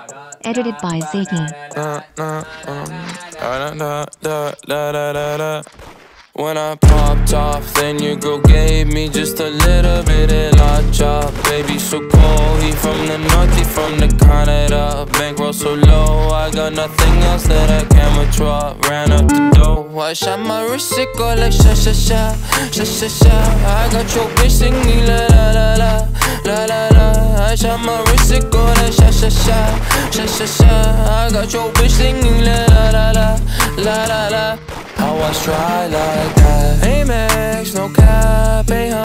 Edited by Ziggy. When I popped off, then your girl gave me just a little bit of la chop. Baby so cold, he from the north, he from the Canada. Bankroll so low, I got nothing else that I can withdraw. Ran up the dough, I shot my wrist, it go like sha sha sha, sha sha sha. I got your bitch singing la la la la, la la la. I shot my wrist, it go like sha sha sha, sha sha sha. I got your bitch singing la la la la, la la la. I was dry like that. Amex, no cap,